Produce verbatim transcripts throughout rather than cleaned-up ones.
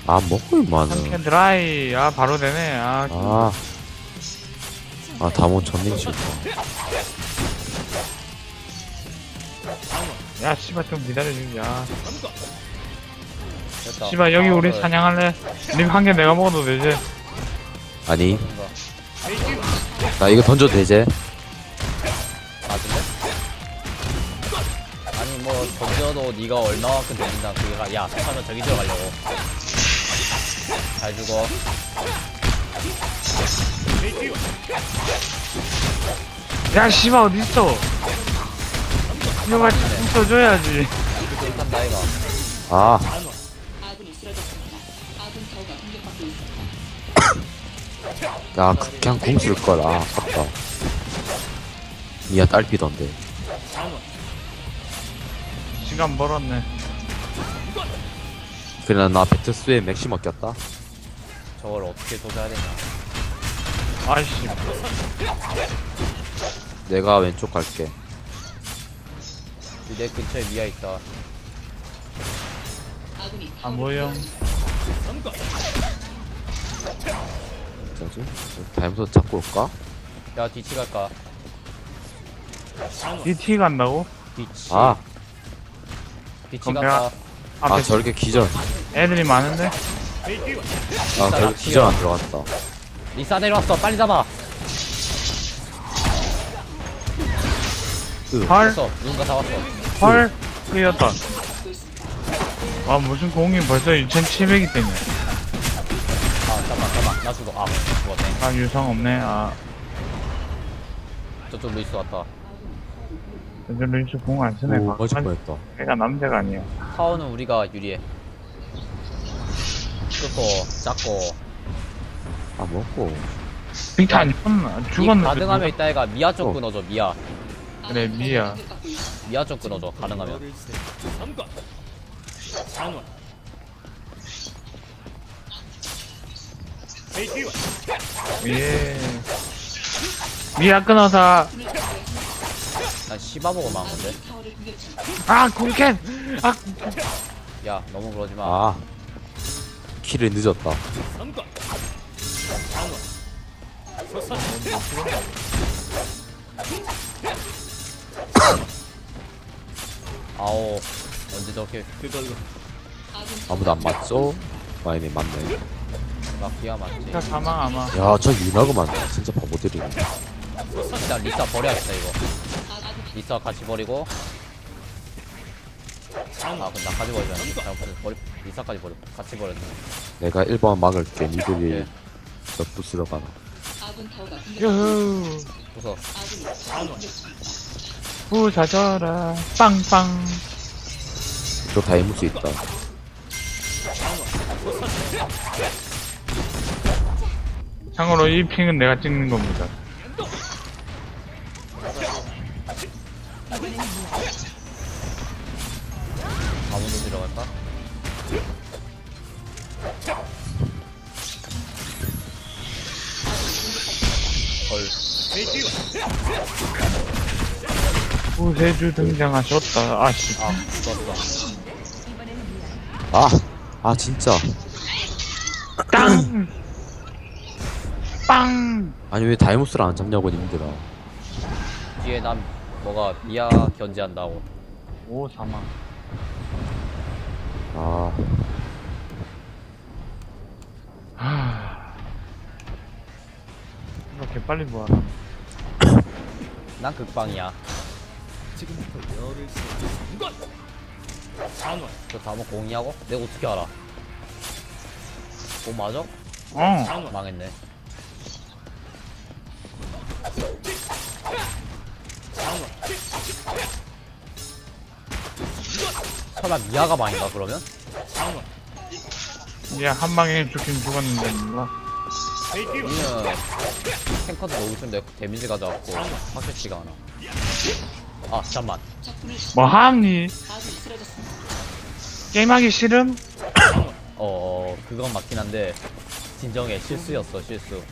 아, 먹고 임마는. 삼캔 드라이. 아, 바로 되네. 아, 아. 아, 다 못 쳤네, 진짜. 야, 씨발, 좀 기다려주자. 됐다. 씨발, 여기 우리 파워를- 사냥할래? 님 한 개 내가 먹어도 되지? 아니, 뭔가 나 이거 던져도 되지? 맞은데? 아니 뭐 던져도 네가 얼마만큼 되는다. 그가 야 하면 저기 들어가려고. 잘 죽어. 야, 씨발, 어딨어? 이거 같이 붙여줘야지. 이렇게 일단 나이가. 아, 아군이 쓰러졌습니다. 아군 타워가 공격받고 있습니다. 야, 그- 그냥 공 쓸 걸. 아, 아깝다. 니야 딸피던데. 시간 벌었네. 그래, 나 베트스에 맥시머 꼈다. 저걸 어떻게 조져야 되냐. 아이씨. 내가 왼쪽 갈게. 내 근처에 미아 있다. 아군이 안 보여. 뭐지? 다이무서 잡고 올까? 야 뒤치 갈까? 이 티 간다고? 뒤치. 아, 뒤치 그럼 갈까? 앞에 아, 저렇게 기절. 애들이 많은데? 아, 저렇게 기절 안 들어갔다. 리사 내려왔어. 빨리 잡아. 헐, 됐어. 누군가 잡았어. 헐, 끌렸다. 아, 무슨 공이 벌써 이천칠백이 되냐. 아 잠깐만 잠깐만. 나 죽어. 아 죽었네. 아, 유성 없네. 아, 저쪽 루이스 왔다. 근데 루이스 공 안 쓰네. 오, 맞을 뻔했다. 걔가 남자가 아니야. 타워는 우리가 유리해. 크고 작고. 아, 먹고. 빅터 안 죽었나? 이 죽었나? 가능하면 이따 애가 미아 쪽 어. 끊어줘. 미아. 그래, 미야. 미아 쪽 끊어줘. 가능하면. 예. 미야 끊어서. 난 시바 보고 망한 건데. 타워를 공격 중. 아, 굴캔! 아, 야 너무 그러지 마. 아, 키를 늦었다. 아오 언제 저렇게 아무도 안 맞죠? 아니네, 맞네. 마피아 맞지? 자, 사망 아마. 야, 저 유나그 맞네. 진짜 바보들이네. 일단 리사 버려야겠다 이거. 리사 같이 버리고. 아 그럼 나까지 버리자. 잘못해서 버리 리사까지 버려. 같이 버렸네. 내가 일 번 막을게. 니들이 예. 저 부스러 가라. 아군 타워가 공격. 유후. 부서. 아군이 타워를 공격 중. 부서져라. 빵빵. 저 다이무스 있다. 참고로 이 핑은 내가 찍는 겁니다. 아무도 들어갈까? 헐. 구세주 등장하셨다. 아씨. 아 죽었어. 아, 아, 진짜. 땅! 빵! 아니, 왜 다이무스를 안 잡냐고, 님들아. 뒤에 난 뭐가 미아 견제한다고. 오, 사망. 아, 하. 이렇게 빨리 뭐하나. 난 극방이야. 저 다뭐 공이하고? 내가 어떻게 알아? 공 맞아? 어. 망했네. 설마 미아가 망인가 그러면? 이제 한 방에 죽긴 죽었는데, 몰라. 우리는 탱커도 너무 있는데 데미지 가져왔고 확실치가 않아. 아 잠만. 적군을 뭐 하니? 아군이 쓰러졌습니다. 게임하기 싫음? 어, 어 그건 맞긴 한데 진정해 실수였어 실수.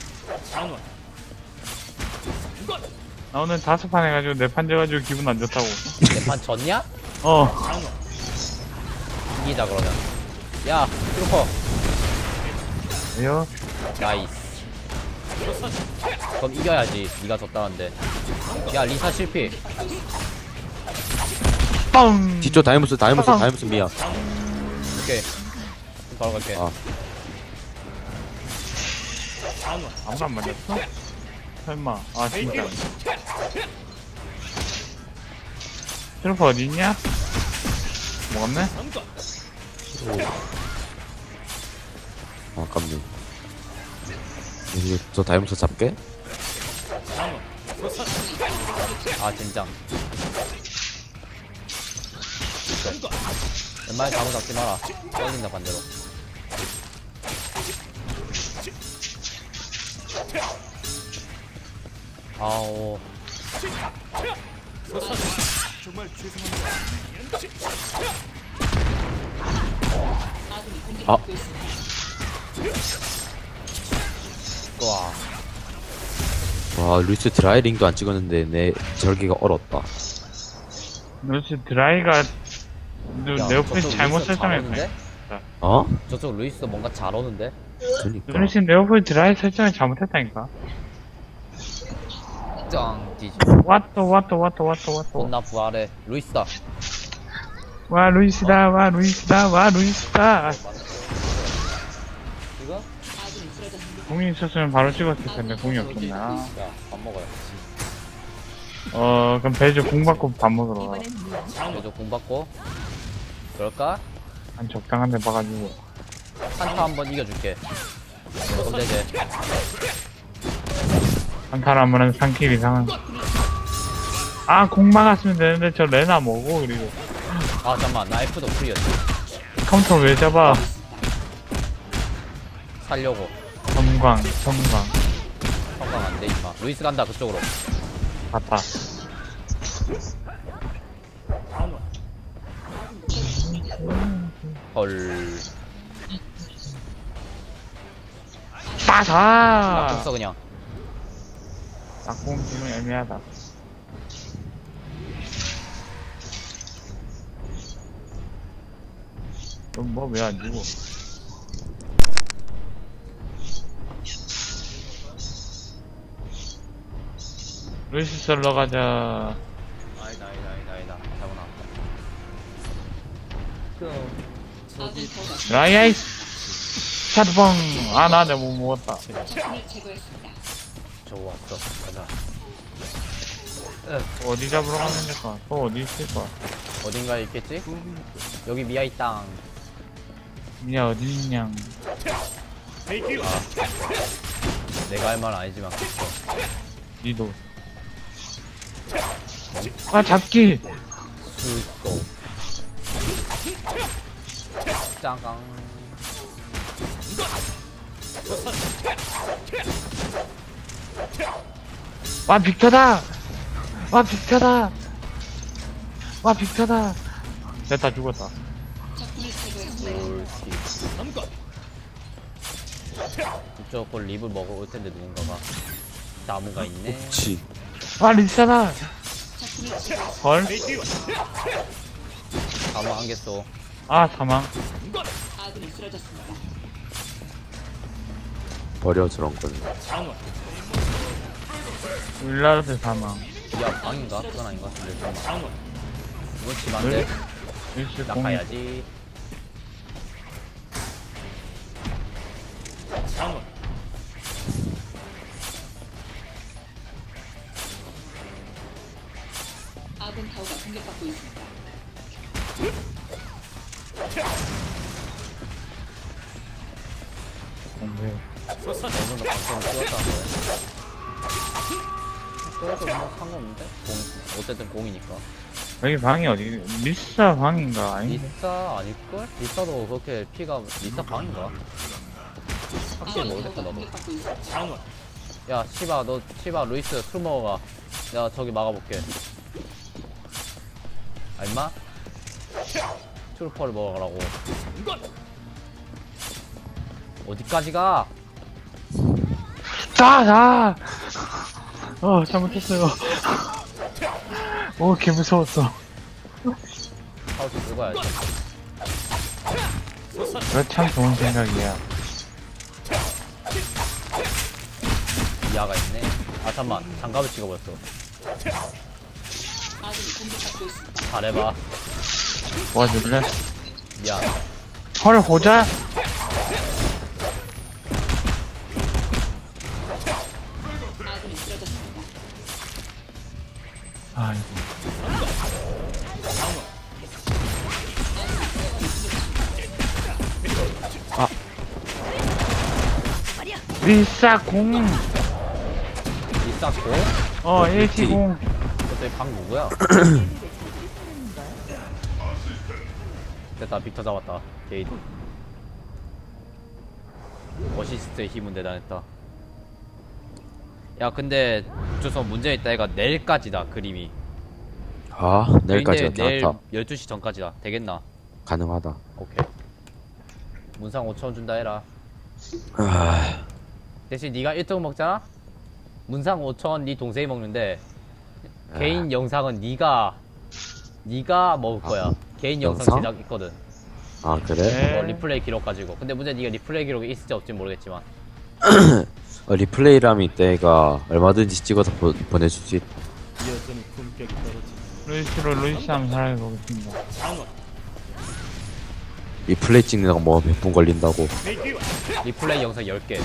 나 오늘 다섯 판 해가지고 네 판 져가지고 기분 안 좋다고. 내 판 졌냐? 어. 이기자 그러면. 야 트루퍼 왜요? 나이스. 그럼 이겨야지. 니가 졌다는데. 야 리사 실패. 뻥! 뒤쪽 다이무스 다이무스 다이무스 미야. 오케이. 바로 갈게. 아. 아무도 안 맞았어? 설마. 아, 진짜. 트루퍼 어딨냐? 먹었네? 아, 아깝네. 이제 저 다이무스 잡게? 아 젠장. 웬만히 바로 잡지 마라. 떨린다 반대로. 아오. 아군이 아. 공격받고 있습니다. 와. 와, 루이스 드라이링도 안 찍었는데 내 절개가 얼었다. 그렇지, 드라이가, 너, 야, 네오플 저쪽 잘못 루이스 잘 설정했네. 오는데? 어? 저쪽 루이스 뭔가 잘 오는데? 그러니까. 그렇지, 네오플 드라이 설정을 잘못했다니까. 짱 뒤지. 왔또, 왔또, 왔또, 왔또, 왔또. 혼나 부활해. 루이스다. 와, 루이스다, 와, 루이스다, 와, 루이스다. 이거? 아군이 쓰러졌습니다. 공이 있었으면 바로 찍었을 텐데, 공이 없었나. 야, 밥 먹어요. 어, 그럼 배주 공 받고 밥 먹으러 가. 이번엔 무언? 그래도 공 받고. 그럴까? 한 적당한 데 봐가지고. 한타 한번 이겨줄게. 그럼 되지. 한 사람은 삼 킬 이상은. 아, 공 막았으면 되는데, 저 레나 뭐고, 그리고. 아, 잠깐만. 나 F도 프리였지. 카운터 왜 잡아? 살려고. 섬광, 섬광. 성공 안 돼, 임마. 루이스 간다, 그쪽으로. 봤다. 헐. 빠사! 낙공써 그냥. 낙공 지금 애매하다. 그럼 뭐 왜 안 주고? 루이스 썰러 가자. 아니다, 아니다, 아니다, 아니다. 잘못 나왔다. 아군 타워가 라이아이스! 차드봉! 아, 나 내가 못 먹었다. 적군을 제거했습니다. 좋았어. 가자. 어디 잡으러 가면 될까? 또 어디 있을까? 어딘가에 있겠지? 여기 미아이 땅. 미야 어디 있냐? 내가 할 말은 아니지만 그쵸. 니도. 아, 잡기! 술도. 짱강. 와, 빅터다! 와, 빅터다! 와, 빅터다! 됐다, 죽었다. 적군을 제거했습니다. 옳지. 이쪽 걸 립을 먹어 올 텐데 누군가가. 나무가 있네. 그치. 와, 리사다! 적군을 제거했습니다. 헐? 나무 한 개 쏘. 아, 사망. 아군이 쓰러졌습니다. 버려, 저런 걸. 윌라드 사망. 야 방인가? 그건 아닌 것 같은데. 잠깐만. 이건 심한데? 일시 공이. 낙하야지. 아군 타워가 공격받고 있습니다. 공부해. 너는 방송을 찍었다는 거야. 그래도 뭐 상관없는데? 공, 어쨌든 공이니까. 여기 방이 어디, 리사 방인가? 아니, 리사 아닐걸? 리사도 그렇게 피가, 리사 방인가? 확실히 아군 모르겠다, 타워가 나도. 공격받고 있습니다. 야, 시바, 너, 시바, 루이스, 술 먹어가. 내가 저기 막아볼게. 아, 임마? 트루퍼를 먹어가라고. 어디까지 가? 다, 다! 어, 잘못했어요. 오, 개 무서웠어. 하우스 긁어야지. 그거 참 좋은 생각이야. 미아가 있네. 아 잠만 장갑을 찍어버렸어. 아군이 공격받고 있습니다. 잘해봐. 도와줄래? 미안. 헐, 호자? 아군이 쓰러졌습니다. 아이고. 아. 리사 공. 이싹고. 어, 일티 공. 그때 방 누구야? 됐다 빅터 잡았다. 게이드. 어시스트의 힘은 대단했다. 야 근데 저서 문제 있다. 얘가 내일까지다 그림이. 아, 내일까지 근데 내일 나타났다. 열두 시 전까지다. 되겠나? 가능하다. 오케이. 문상 오천 원 준다 해라. 아, 대신 네가 일 등 먹잖아? 문상 오천 원 네 동생이 먹는데 개인 영상은 네가 네가 먹을 거야. 아, 개인 영상, 영상? 제작 있거든. 아 그래? 네. 어, 리플레이 기록 가지고. 근데 문제 네가 리플레이 기록이 있을지 없지 모르겠지만. 어, 리플레이라면 이때가 얼마든지 찍어서 보, 보내줄 수 있... 루이스로 루이스 한번 살아보겠습니다. 리플레이 찍는다고 뭐 몇 분 걸린다고. 리플레이 영상 열 개.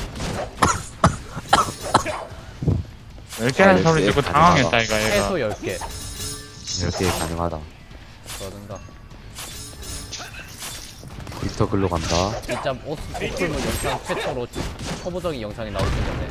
열 개나 아, 소리 듣고 가능하다. 당황했다, 이거, 얘가. 최소 열 개. 이렇게 가능하다. 그러든가. 빅터 글로 간다. 진짜 오스 소풀문 영상 최초로 초보적인 영상이 나올 텐데.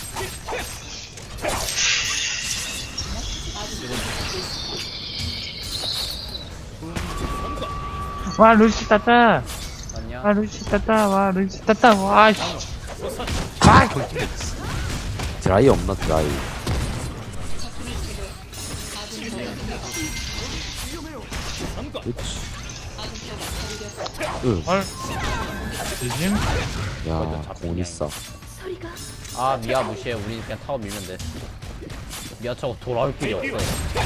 와, 루이스 땄다. 맞냐? 와, 루이스 땄다. 와, 루이스 땄다. 와, 씨. 아, 드라이 없나 드라이. 그치. 응. 헐. 지짐? 야, 공 있어. 아 미아 무시해. 우린 그냥 타워 밀면 돼. 미아 저거 돌아올 길이 없어.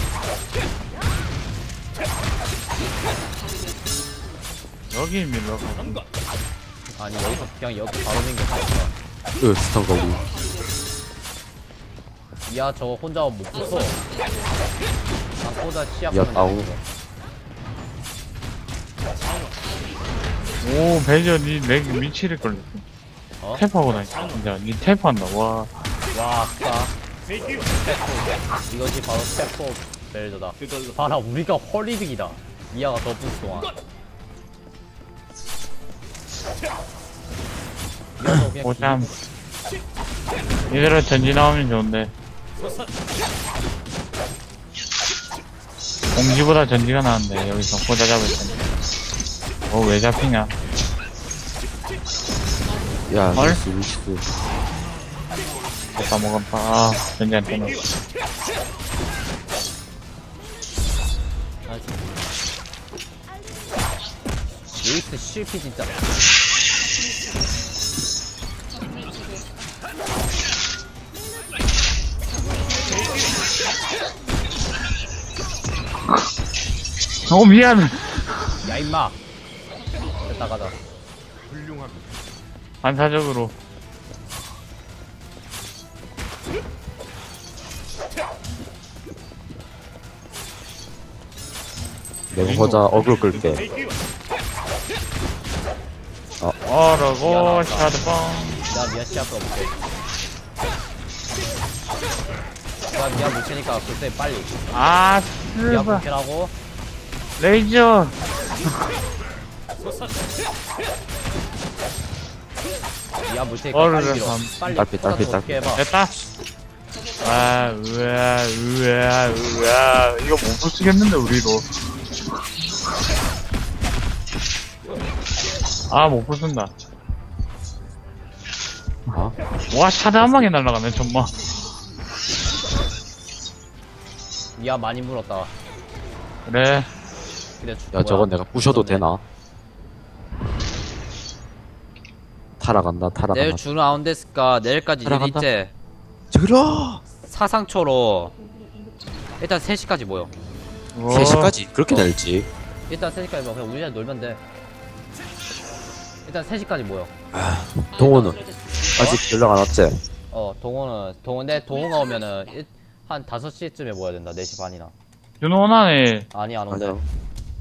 여기 밀러. 아니 여기서 그냥 여기 바로 생겼어. 으, 스턴 걸리. 미아 저거 혼자 못 부숴. 난 혼자 시합 미아 다운. 오, 배저, 니, 내 미치를 걸렸어. 어? 탭하고 다녔어. 진짜, 니 탭한다. 와. 와, 아까 스태프. 이것이 바로 스태프 벨저다. 봐라, 우리가 헐리득이다. 미아가 더 부스 동안. 미아도 그냥 오참. 이대로 전지 나오면 좋은데. 공지보다 전지가 나은데, 여기서 호자 잡을 텐데. 어, 왜 잡히냐? 야, 헐? 루스, 루스. 먹다 먹었다. 아, 전지 안 떠나. 루이스 실패 진짜. 어, 미안! 야, 임마! 됐다, 가자. 반사적으로. 내가 호자 어글 끌게. 어라고, 샤드뻥. 나 미아 시합 걸어볼게. 나 미아 못 치니까 그때 빨리. 아, 미아 스바. 공캐라고. 레이저. 미아 못 치니까 어르르, 빨리 밀어. 삼. 빨리. 딸피, 딸피, 더 딸피. 해봐. 됐다. 아, 으아, 으아, 으아. 이거 못 부수겠는데, 우리로. 아, 못 부순다. 어? 와, 샤드 한 방에 날아가네, 정말. 미아 많이 물었다. 그래. 근데 야, 저건 내가 부셔도 되나? 타라간다, 내일 타라간다. 주는 아운데스가 내일까지 일 따라간다. 일째 들어! 사상초로 일단 세 시까지 모여. 어, 세 시까지? 그렇게 날지? 일단 세 시까지 모여. 그냥 우리랑 놀면 돼. 일단 세 시까지 모여. 동호는 쓰러졌습니다. 아직 연락 안 왔지? 어, 동호는, 동호인데, 동호가 오면은, 일, 한 다섯 시쯤에 모여야 된다, 네 시 반이나. 준호 오나네. 아니, 안 온대. 아니야.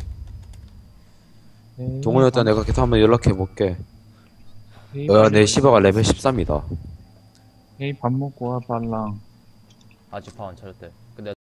동호였다 내가 계속 한번 연락해볼게. 어, 내 시바가 레벨 십삼이다. 에이, 밥 먹고 와, 빨랑. 아직 밥 안 차렸대.